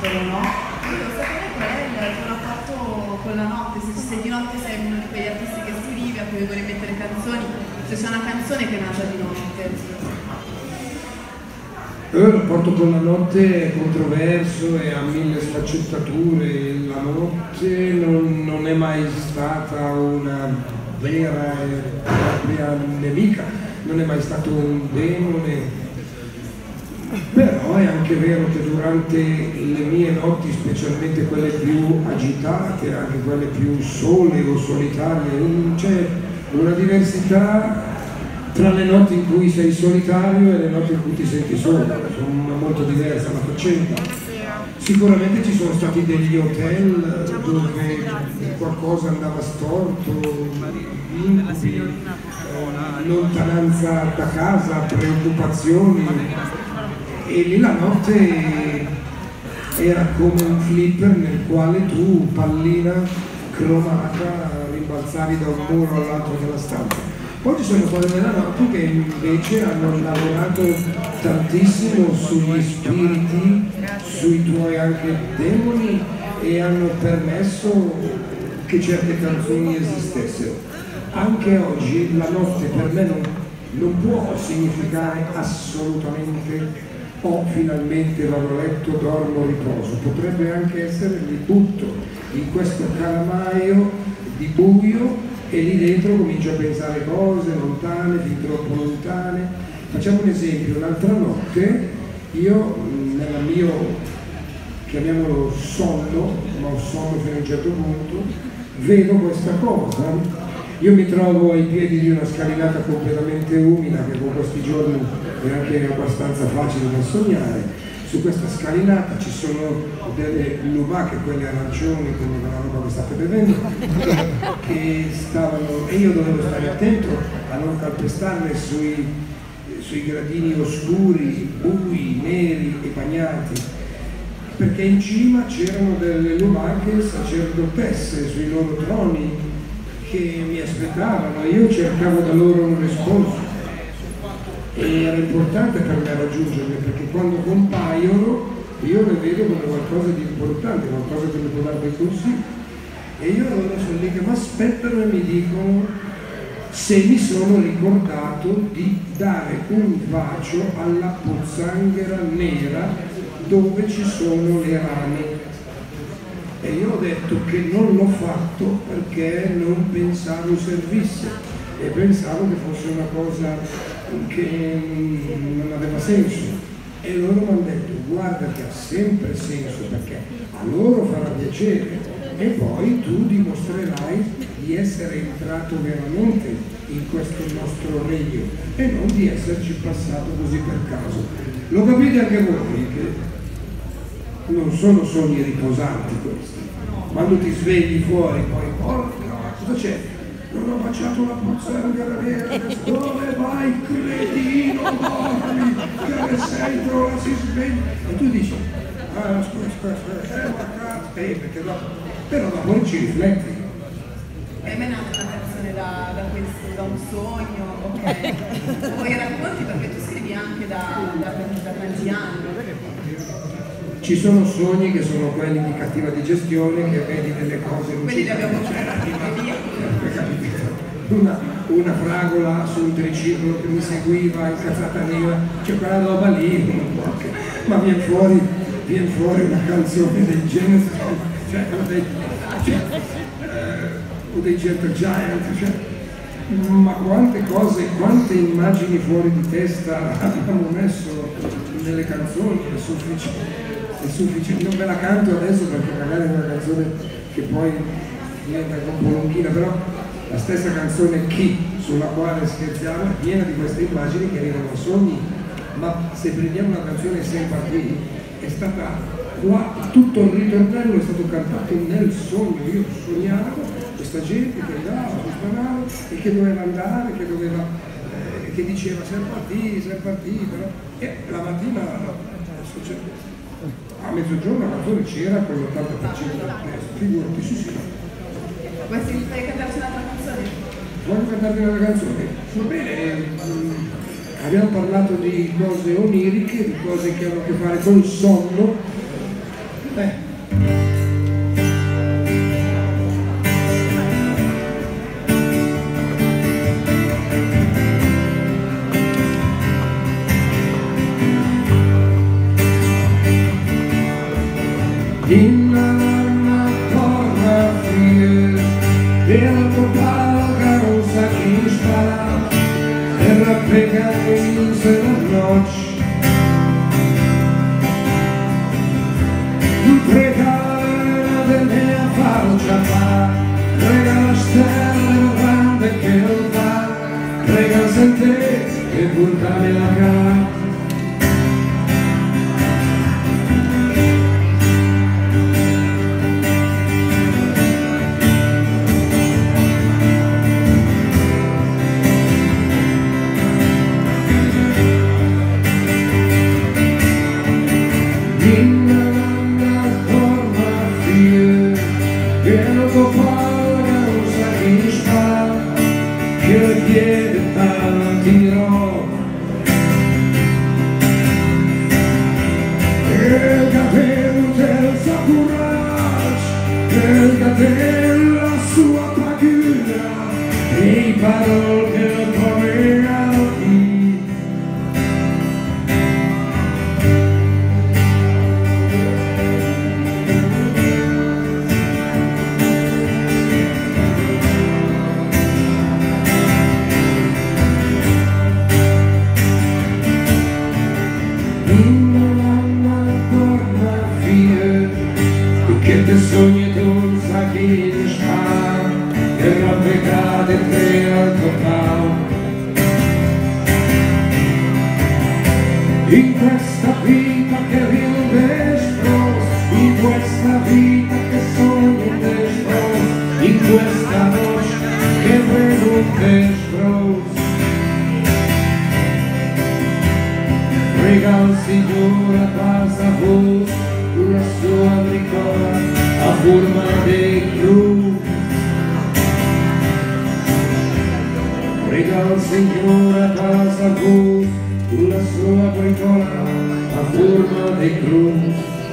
titolo, no? Volevo sapere qual è il tuo rapporto con la notte, se di notte sei uno di quegli artisti che scrive, a cui vuole mettere canzoni, se c'è una canzone che è nata di notte. Il rapporto con la notte è controverso e ha mille sfaccettature. La notte non è mai stata una vera e propria nemica, non è mai stato un demone. Però è anche vero che durante le mie notti, specialmente quelle più agitate, anche quelle più sole o solitarie, c'è una diversità tra le notti in cui sei solitario e le notti in cui ti senti solo. Sono molto diversa la faccenda. Sicuramente ci sono stati degli hotel dove qualcosa andava storto, incubi, lontananza da casa, preoccupazioni, e lì la notte era come un flipper nel quale tu, pallina cromata, rimbalzavi da un muro all'altro della stanza. Poi ci sono quelle della notte che invece hanno lavorato tantissimo sugli spiriti, sui tuoi anche demoni, e hanno permesso che certe canzoni esistessero. Anche oggi la notte per me non può significare assolutamente finalmente vado a letto, dormo, riposo. Potrebbe anche essere mi butto in questo calamaio di buio e lì dentro comincio a pensare cose lontane, fin troppo lontane. Facciamo un esempio: l'altra notte io nel mio, chiamiamolo sonno, ma un sonno fino a un certo punto, vedo questa cosa. Io mi trovo ai piedi di una scalinata completamente umida, che con questi giorni è anche abbastanza facile da sognare. Su questa scalinata ci sono delle lumache, quelle arancioni, come la roba che state bevendo, che stavano, e io dovevo stare attento a non calpestarle sui gradini oscuri, bui, neri e bagnati, perché in cima c'erano delle lumache sacerdotesse sui loro troni che mi aspettavano, e io cercavo da loro un risposto. E era importante per me raggiungerle, perché quando compaiono io le vedo come qualcosa di importante, qualcosa che mi può dare dei consigli. E io allora sono lì che mi aspettano e mi dicono se mi sono ricordato di dare un bacio alla pozzanghera nera dove ci sono le rane. E io ho detto che non l'ho fatto perché non pensavo servisse e pensavo che fosse una cosa che non aveva senso. E loro mi hanno detto guarda che ha sempre senso, perché a loro farà piacere e poi tu dimostrerai di essere entrato veramente in questo nostro regno e non di esserci passato così per caso. Lo capite anche voi che non sono sogni riposanti questi. Quando ti svegli fuori poi porca, cosa c'è? Non ho baciato la pozzanghera nera, dove vai cretino, dormi, che sento la si sveglia. E tu dici, scusa, perché dopo, però dopo ci rifletti. E me è nata una canzone da questo, da un sogno, ok? Poi racconti, perché tu scrivi anche da tanti anni. Ci sono sogni che sono quelli di cattiva digestione, che vedi delle cose quelli li abbiamo una fragola su un triciclo che mi seguiva incazzata nera, c'è quella roba lì, ma viene fuori una canzone del genere, o dei Gentle Giant, ma quante cose, quante immagini fuori di testa abbiamo messo nelle canzoni, è sufficiente. Non ve la canto adesso perché magari è una canzone che poi diventa un po' lunghina, però la stessa canzone Chi, sulla quale scherziamo, è piena di queste immagini che arrivano a sogni. Ma se prendiamo una canzone sempre qui, è stata qua, tutto il ritornello è stato cantato nel sogno. Io sognavo questa gente che andava, che suonava e che doveva andare, che diceva siamo partiti, però e la mattina a mezzogiorno la canzone c'era con l'80% del testo, figurati, sì. Vuoi cantarci un'altra canzone? Voglio cantarti un'altra canzone? Va bene, abbiamo parlato di cose oniriche, di cose che hanno a che fare con il sonno. Inna nanna torna fie, e la tua palca non sa chi sta, e rappegando la noche. Pregare del mia faccia fa, prega la stella grande che lo fa, prega se te e portami la cara. Della sua pagina e i parole che troverai. Inna nanna torna via, che te sogni tu chi sta, che non pecate te al total. In questa vita che vive espros, in questa vita che sogno espros, in questa noche che vedo espros. Prega al Signore a casa vos, la sua ricorda a forma di cruz. Prega al Signore a casa vos, la sua ricorda a forma di cruz.